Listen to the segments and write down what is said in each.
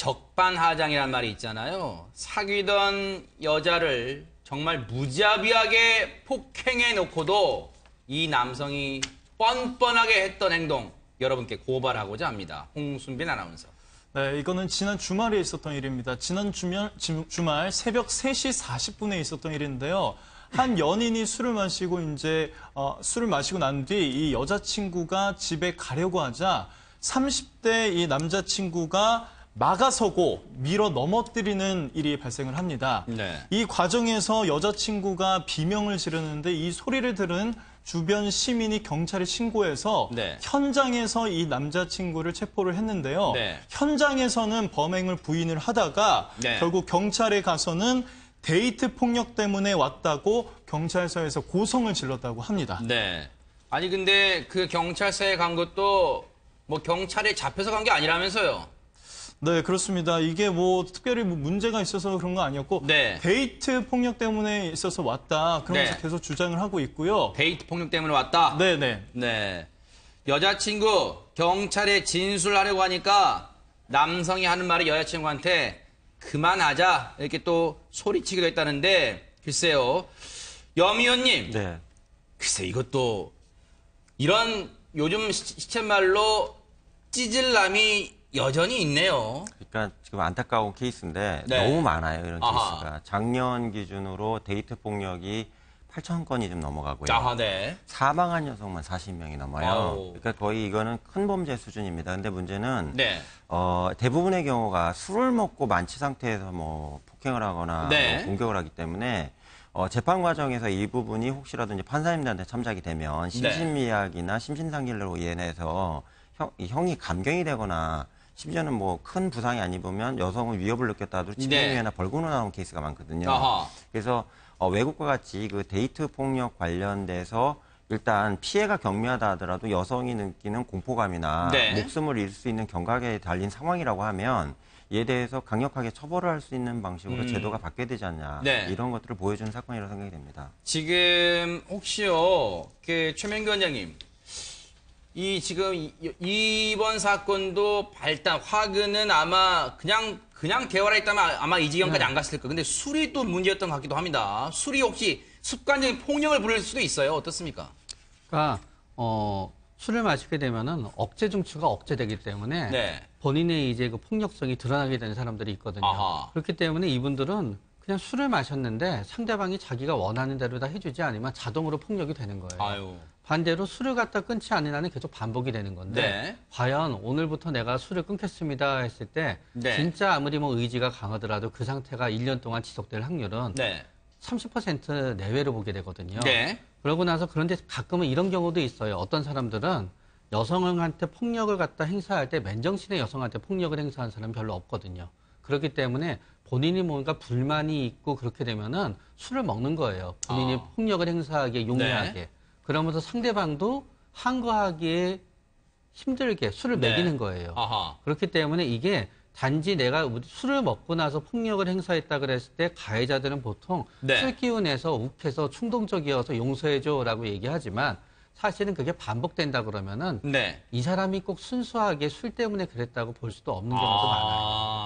적반하장이란 말이 있잖아요. 사귀던 여자를 정말 무자비하게 폭행해 놓고도 이 남성이 뻔뻔하게 했던 행동 여러분께 고발하고자 합니다. 홍순빈 아나운서. 네, 이거는 지난 주말에 있었던 일입니다. 지난 주말 새벽 3시 40분에 있었던 일인데요. 한 연인이 술을 마시고 술을 마시고 난 뒤 이 여자친구가 집에 가려고 하자 30대 이 남자친구가 막아서고 밀어 넘어뜨리는 일이 발생을 합니다. 네. 이 과정에서 여자친구가 비명을 지르는데 이 소리를 들은 주변 시민이 경찰에 신고해서 네. 현장에서 이 남자친구를 체포를 했는데요. 네. 현장에서는 범행을 부인을 하다가 네. 결국 경찰에 가서는 데이트 폭력 때문에 왔다고 경찰서에서 고성을 질렀다고 합니다. 네. 아니 근데 그 경찰서에 간 것도 뭐 경찰에 잡혀서 간 게 아니라면서요. 네, 그렇습니다. 이게 특별히 문제가 있어서 그런 거 아니었고 네. 데이트 폭력 때문에 있어서 왔다. 그러면서 네. 계속 주장을 하고 있고요. 데이트 폭력 때문에 왔다? 네네. 네. 여자친구 경찰에 진술하려고 하니까 남성이 하는 말이 여자친구한테 그만하자 이렇게 또 소리치기도 했다는데 글쎄요. 염 의원님. 네. 글쎄 이것도 이런 요즘 시쳇말로 찌질남이 여전히 있네요. 그러니까 지금 안타까운 케이스인데 네. 너무 많아요, 이런 아하. 케이스가. 작년 기준으로 데이트 폭력이 8,000건이 좀 넘어가고요. 아, 네. 사망한 여성만 40명이 넘어요. 아우. 그러니까 거의 이거는 큰 범죄 수준입니다. 근데 문제는 네. 대부분의 경우가 술을 먹고 만취 상태에서 폭행을 하거나 네. 공격을 하기 때문에 재판 과정에서 이 부분이 혹시라도 이제 판사님들한테 참작이 되면 심신미약이나 심신상실로 인해서 형이 감경이 되거나 심지어는 큰 부상이 안 입으면 여성은 위협을 느꼈다 하더라도 집행유예나 벌금으로 나오는 케이스가 많거든요. 아하. 그래서 외국과 같이 그 데이트 폭력 관련돼서 일단 피해가 경미하다 하더라도 여성이 느끼는 공포감이나 네. 목숨을 잃을 수 있는 경각에 달린 상황이라고 하면 이에 대해서 강력하게 처벌을 할 수 있는 방식으로 제도가 바뀌어야 되지 않냐. 네. 이런 것들을 보여주는 사건이라고 생각이 됩니다. 지금 혹시요, 최명규 원장님, 지금 이번 사건도 발단 화근은 아마 그냥 대화를 했다면 아마 이 지경까지 안 갔을 거예요. 근데 술이 또 문제였던 것 같기도 합니다. 술이 혹시 습관적인 폭력을 부릴 수도 있어요. 어떻습니까? 그러니까 술을 마시게 되면은 억제 중추가 억제되기 때문에 네. 본인의 이제 그 폭력성이 드러나게 되는 사람들이 있거든요. 아하. 그렇기 때문에 이분들은 그냥 술을 마셨는데 상대방이 자기가 원하는 대로 다 해주지 않으면 자동으로 폭력이 되는 거예요. 아유. 반대로 술을 갖다 끊지 않는 한은 계속 반복이 되는 건데 네. 과연 오늘부터 내가 술을 끊겠습니다 했을 때 네. 진짜 아무리 의지가 강하더라도 그 상태가 1년 동안 지속될 확률은 네. 30% 내외로 보게 되거든요. 네. 그러고 나서 그런데 가끔은 이런 경우도 있어요. 어떤 사람들은 여성한테 폭력을 갖다 행사할 때 맨정신에 여성한테 폭력을 행사하는 사람은 별로 없거든요. 그렇기 때문에 본인이 뭔가 불만이 있고 그렇게 되면은 술을 먹는 거예요. 본인이 폭력을 행사하기에 용이하게. 네. 그러면서 상대방도 항거하기에 힘들게 술을 네. 먹이는 거예요. 아하. 그렇기 때문에 이게 단지 내가 술을 먹고 나서 폭력을 행사했다 그랬을 때 가해자들은 보통 네. 술 기운에서 욱해서 충동적이어서 용서해줘라고 얘기하지만 사실은 그게 반복된다 그러면은 네. 이 사람이 꼭 순수하게 술 때문에 그랬다고 볼 수도 없는 경우도 많아요.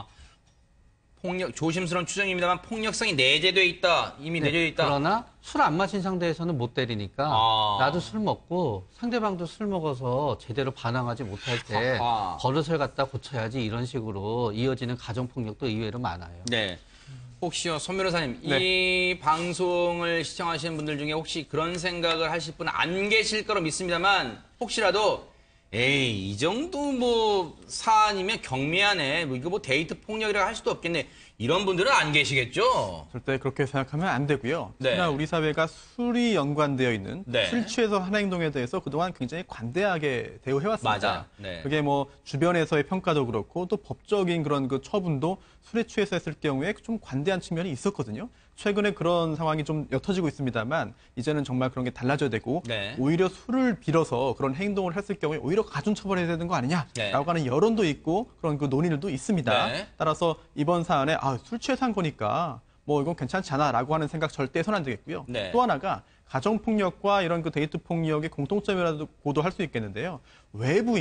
조심스러운 추정입니다만 폭력성이 내재돼 있다. 이미 내재돼 있다. 그러나 술 안 마신 상대에서는 못 때리니까 나도 술 먹고 상대방도 술 먹어서 제대로 반항하지 못할 때 버릇을 갖다 고쳐야지 이런 식으로 이어지는 가정폭력도 의외로 많아요. 네. 혹시요, 손 변호사님, 네. 이 방송을 시청하시는 분들 중에 혹시 그런 생각을 하실 분 안 계실 거로 믿습니다만 혹시라도 에이, 이 정도 사안이면 경미하네. 이거 데이트 폭력이라고 할 수도 없겠네. 이런 분들은 안 계시겠죠? 절대 그렇게 생각하면 안 되고요. 네. 특히나 우리 사회가 술이 연관되어 있는 네. 술 취해서 하는 행동에 대해서 그동안 굉장히 관대하게 대우해왔습니다. 맞아. 네. 그게 주변에서의 평가도 그렇고 또 법적인 그런 그 처분도 술에 취해서 했을 경우에 좀 관대한 측면이 있었거든요. 최근에 그런 상황이 좀 옅어지고 있습니다만 이제는 정말 그런 게 달라져야 되고 네. 오히려 술을 빌어서 그런 행동을 했을 경우에 오히려 가중처벌해야 되는 거 아니냐라고 네. 하는 여론도 있고 그런 그 논의들도 있습니다. 네. 따라서 이번 사안에 술 취해서 한 거니까 이건 괜찮지 않아라고 하는 생각 절대 해서는 안 되겠고요. 네. 또 하나가 가정폭력과 이런 그 데이트 폭력의 공통점이라고도 할 수 있겠는데요. 외부인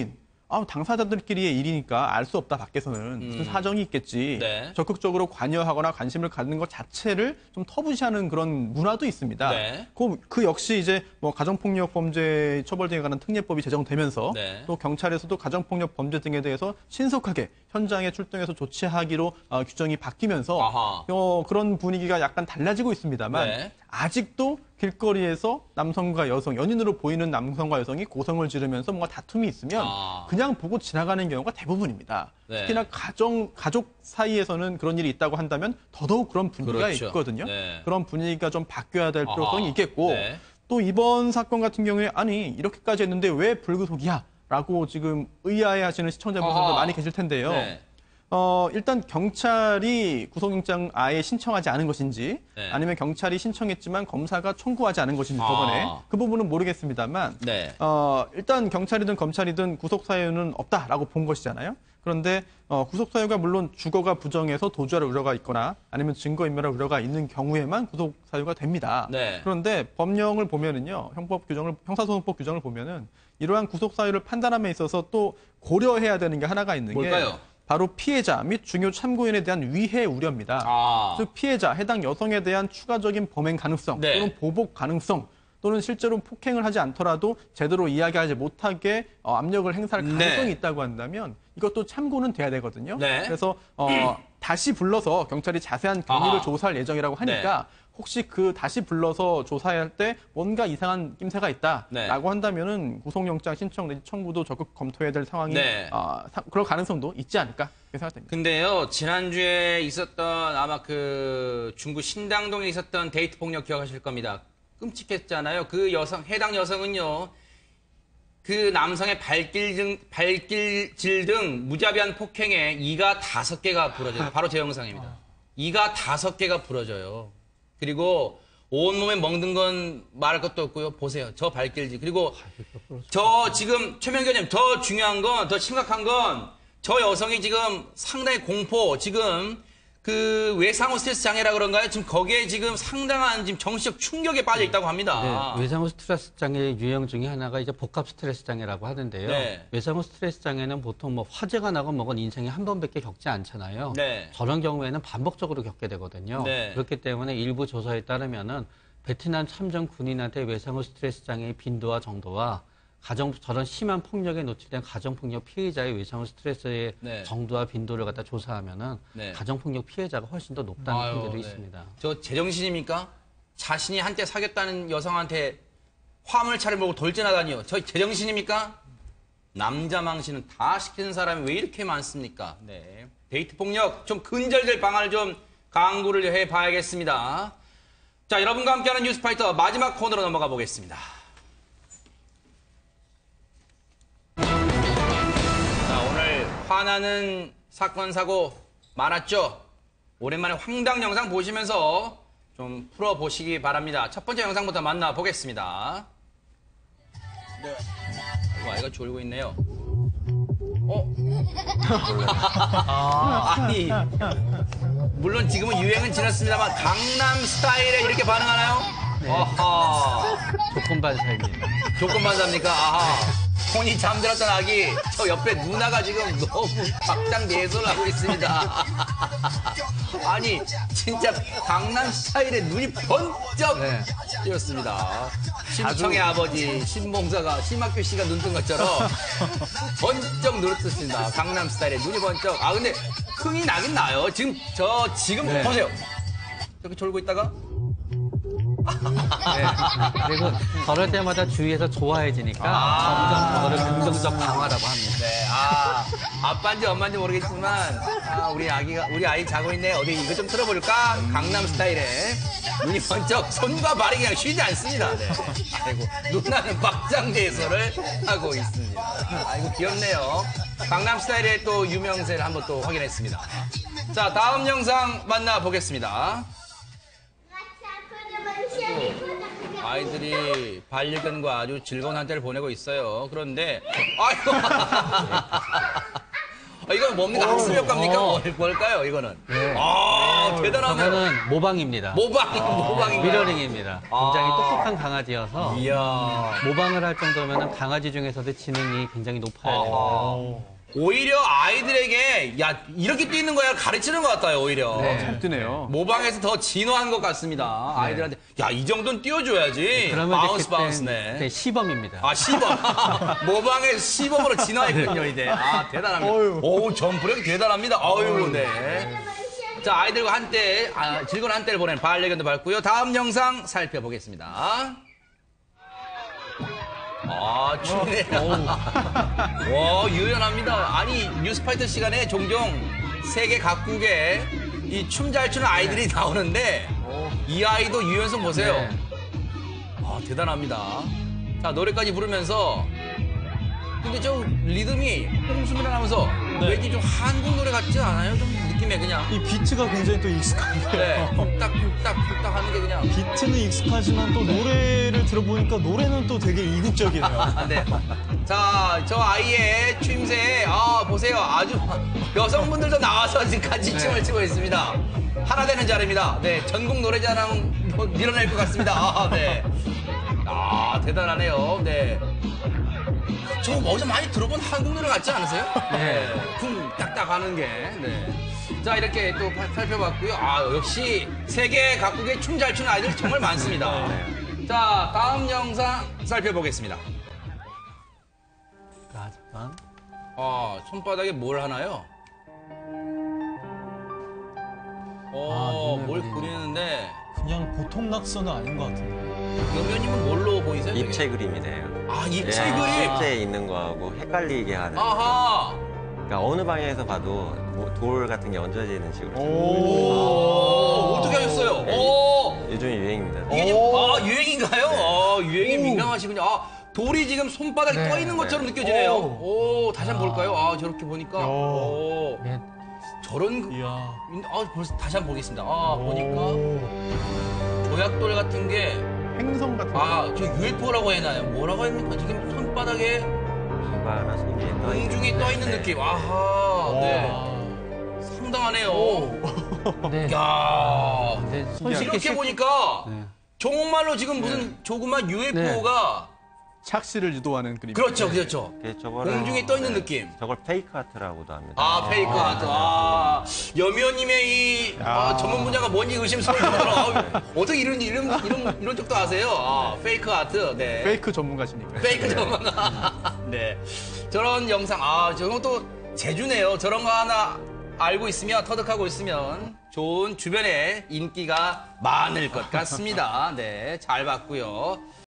당사자들끼리의 일이니까 알 수 없다, 밖에서는. 무슨 사정이 있겠지. 네. 적극적으로 관여하거나 관심을 갖는 것 자체를 좀 터부시하는 그런 문화도 있습니다. 네. 그 역시 이제 뭐 가정폭력 범죄 처벌 등에 관한 특례법이 제정되면서 네. 또 경찰에서도 가정폭력 범죄 등에 대해서 신속하게 현장에 출동해서 조치하기로 규정이 바뀌면서 아하. 그런 분위기가 약간 달라지고 있습니다만 네. 아직도 길거리에서 남성과 여성, 연인으로 보이는 남성과 여성이 고성을 지르면서 뭔가 다툼이 있으면 그냥 보고 지나가는 경우가 대부분입니다. 네. 특히나 가족 사이에서는 그런 일이 있다고 한다면 더더욱 그런 분위기가 그렇죠. 있거든요. 네. 그런 분위기가 좀 바뀌어야 될 필요성이 있겠고 네. 또 이번 사건 같은 경우에 아니 이렇게까지 했는데 왜 불구속이야? 라고 지금 의아해하시는 시청자분들도 많이 계실 텐데요. 네. 일단 경찰이 구속영장 아예 신청하지 않은 것인지 네. 아니면 경찰이 신청했지만 검사가 청구하지 않은 것인지 법원에 그 부분은 모르겠습니다만 네. 일단 경찰이든 검찰이든 구속 사유는 없다라고 본 것이잖아요. 그런데 구속 사유가 물론 주거가 부정해서 도주할 우려가 있거나 아니면 증거인멸할 우려가 있는 경우에만 구속 사유가 됩니다. 네. 그런데 법령을 보면은요, 형사소송법 규정을 보면은 이러한 구속 사유를 판단함에 있어서 또 고려해야 되는 게 하나가 있는 뭘까요? 게 바로 피해자 및 중요 참고인에 대한 위해 우려입니다. 즉 피해자, 해당 여성에 대한 추가적인 범행 가능성 네. 또는 보복 가능성 또는 실제로 폭행을 하지 않더라도 제대로 이야기하지 못하게 압력을 행사할 가능성이 네. 있다고 한다면 이것도 참고는 돼야 되거든요. 네. 그래서 다시 불러서 경찰이 자세한 경위를 조사할 예정이라고 하니까 혹시 그 다시 불러서 조사할 때 뭔가 이상한 낌새가 있다라고 네. 한다면은 구속영장 신청 내지 청구도 적극 검토해야 될 상황이 네. 그럴 가능성도 있지 않을까 생각됩니다. 근데요, 지난주에 있었던 아마 그 중구 신당동에 있었던 데이트 폭력 기억하실 겁니다. 끔찍했잖아요. 그 해당 여성은요, 그 남성의 발길질 등 무자비한 폭행에 이가 5개가 부러져요. 바로 제 영상입니다. 이가 5개가 부러져요. 그리고 온몸에 멍든 건 말할 것도 없고요. 보세요. 저 발길질. 그리고 저 지금 최명견님 더 중요한 건, 더 심각한 건 저 여성이 지금 상당히 공포, 지금 그 외상후 스트레스 장애라 그런가요? 지금 거기에 지금 상당한 지금 정신적 충격에 빠져 있다고 합니다. 네, 외상후 스트레스 장애의 유형 중에 하나가 이제 복합 스트레스 장애라고 하는데요. 네. 외상후 스트레스 장애는 보통 뭐 화재가 나고 뭐건 인생에 한 번밖에 겪지 않잖아요. 네. 저런 경우에는 반복적으로 겪게 되거든요. 네. 그렇기 때문에 일부 조사에 따르면은 베트남 참전 군인한테 외상후 스트레스 장애의 빈도와 정도와 저런 심한 폭력에 노출된 가정폭력 피해자의 외상후 스트레스의 네. 정도와 빈도를 갖다 조사하면은 네. 가정폭력 피해자가 훨씬 더 높다는 아유, 통계도 네. 있습니다. 저 제정신입니까? 자신이 한때 사귀었다는 여성한테 화물차를 몰고 돌진하다니요. 저 제정신입니까? 남자 망신은 다 시키는 사람이 왜 이렇게 많습니까? 네. 데이트 폭력 좀 근절될 방안을 좀 강구를 해봐야겠습니다. 자, 여러분과 함께하는 뉴스파이터 마지막 코너로 넘어가 보겠습니다. 자, 오늘 화나는 사건 사고 많았죠? 오랜만에 황당 영상 보시면서 좀 풀어보시기 바랍니다. 첫 번째 영상부터 만나보겠습니다. 네. 아이가 졸고 있네요. 아니, 물론 지금은 유행은 지났습니다만 강남 스타일에 이렇게 반응하나요? 네. 아하. 조건반사입니다. 조건반사입니까? 아하. 혼이 잠들었던 아기, 저 옆에 누나가 지금 너무 박장대소를 하고 있습니다. 아니, 진짜 강남 스타일에 눈이 번쩍 네. 뜨였습니다. 심청의 아버지, 신봉사가, 심학규 씨가 눈 뜬 것처럼 번쩍 눈을 떴습니다. 강남 스타일에 눈이 번쩍. 아, 근데 흥이 나긴 나요. 지금 네. 보세요. 이렇게 졸고 있다가 네. 그리고 저럴 때마다 주위에서 좋아해지니까 점점 저거를 긍정적 강화라고 합니다. 네, 아빠인지 엄마인지 모르겠지만, 우리 아이 자고 있네. 어디 이거 좀 틀어볼까? 강남 스타일에. 눈이 번쩍, 손과 발이 그냥 쉬지 않습니다. 네. 아이고, 누나는 박장대소를 하고 있습니다. 아이고, 귀엽네요. 강남 스타일의 또 유명세를 한번 또 확인했습니다. 자, 다음 영상 만나보겠습니다. 아이들이 반려견과 아주 즐거운 한때를 보내고 있어요. 그런데 아이고 이건 뭡니까? 학습 효과입니까? 뭘까요? 이거는 대단하네요. 저거는 모방입니다. 모방입니다. 미러링입니다. 굉장히 똑똑한 강아지여서 이야. 모방을 할 정도면 강아지 중에서도 지능이 굉장히 높아야 됩니다. 오히려 아이들에게 야 이렇게 뛰는 거야 가르치는 것 같아요 오히려. 네. 잘 뜨네요. 모방에서 더 진화한 것 같습니다. 아이들한테 야 이 정도는 띄워줘야지. 그러면 바운스 이제 바운스네. 그때 시범입니다. 아 시범. 모방에서 시범으로 진화했군요 이제. 아 대단합니다. 오 점프력이 대단합니다. 어유 네. 자 아이들과 한때 즐거운 한때를 보낸 반려견도 봤고요. 다음 영상 살펴보겠습니다. 아, 춤이네요. 와, 유연합니다. 아니, 뉴스파이터 시간에 종종 세계 각국에 이 춤 잘 추는 아이들이 나오는데, 이 아이도 유연성 보세요. 네. 아, 대단합니다. 자, 노래까지 부르면서, 근데 좀 리듬이 홍수미랑 하면서 왠지 좀 한국 노래 같지 않아요? 좀 느낌에 그냥. 이 비트가 굉장히 또 익숙한데요. 네, 뚝딱 하는 게 그냥. 비트는 익숙하지만 또 노래를 들어보니까 노래는 또 되게 이국적이네요. 아, 네. 자, 저 아이의 추임새, 보세요. 아주 여성분들도 나와서 지금 같이 춤을 추고 있습니다. 하나 되는 자리입니다. 네, 전국 노래자랑 밀어낼 것 같습니다. 아, 네. 아, 대단하네요. 네. 저 어디서 많이 들어본 한국 노래 같지 않으세요? 네. 쿵, 딱딱 하는 게. 네. 자, 이렇게 또 살펴봤고요. 아, 역시 세계 각국의 춤 잘 추는 아이들 정말 많습니다. 자, 다음 영상 살펴보겠습니다. 자, 잠깐. 손바닥에 뭘 하나요? 눈을 뭘 그리네. 그리는데, 그냥 보통 낙서는 아닌 것 같은데. 여면님은 뭘로 보이세요? 되게? 입체 그림이래요. 아, 입체 예, 그림? 실제 있는 거하고 헷갈리게 하는. 아하! 그러니까 어느 방향에서 봐도 뭐돌 같은 게 얹어지는 식으로. 어떻게 하셨어요? 네. 오! 요즘 유행입니다. 이게 유행인가요? 유행에 민감하시군요. 돌이 지금 손바닥에 떠 있는 것처럼 느껴지네요. 오, 다시 한번 볼까요? 저렇게 보니까. 오, 네. 저런, 이야. 벌써 다시 한번 보겠습니다. 보니까. 조약돌 같은 게, 행성 같은 저 UFO라고 해나요? 뭐라고 합니까? 지금 손바닥에 손바닥이나 손 위에 떠 있는. 공중에 떠 있는 네. 느낌. 아하, 네. 상당하네요. 네. 야 네, 손쉽게 이렇게 보니까 네. 정말로 지금 무슨 조그만 UFO가 착시를 유도하는 그림. 그렇죠, 그렇죠. 저거를 공중에 떠 있는 느낌. 저걸 페이크 아트라고도 합니다. 페이크 아트. 여미언님의 이 전문 분야가 뭔지 의심스러워. 어떻게 이런 쪽도 아세요? 페이크 아트. 네. 페이크 전문가시니까. 페이크 전문가. 네. 저런 영상, 저런 또 재주네요. 저런 거 하나 알고 있으면, 터득하고 있으면 좋은 주변에 인기가 많을 것 같습니다. 네. 잘 봤고요.